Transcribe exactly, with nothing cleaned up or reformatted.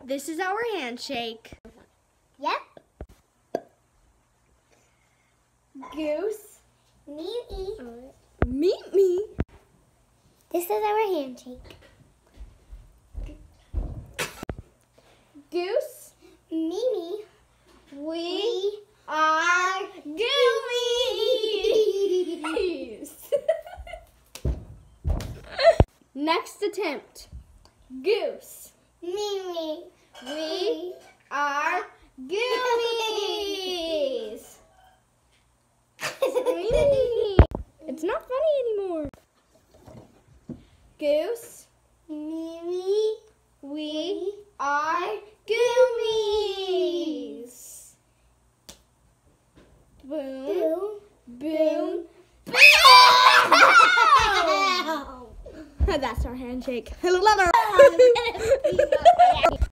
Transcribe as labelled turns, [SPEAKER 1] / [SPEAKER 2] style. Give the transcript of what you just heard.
[SPEAKER 1] This is our handshake.
[SPEAKER 2] Yep.
[SPEAKER 1] Goose.
[SPEAKER 2] Mimi.
[SPEAKER 1] Meet me.
[SPEAKER 2] This is our handshake.
[SPEAKER 1] Goose.
[SPEAKER 2] Mimi.
[SPEAKER 1] We,
[SPEAKER 2] We
[SPEAKER 1] are GooMie. Next attempt. Goose.
[SPEAKER 2] Mimi.
[SPEAKER 1] We are GooMies. It's not funny anymore. Goose.
[SPEAKER 2] Mimi.
[SPEAKER 1] We are GooMies. Boom.
[SPEAKER 2] Boom.
[SPEAKER 1] Boom. Boom. That's our handshake.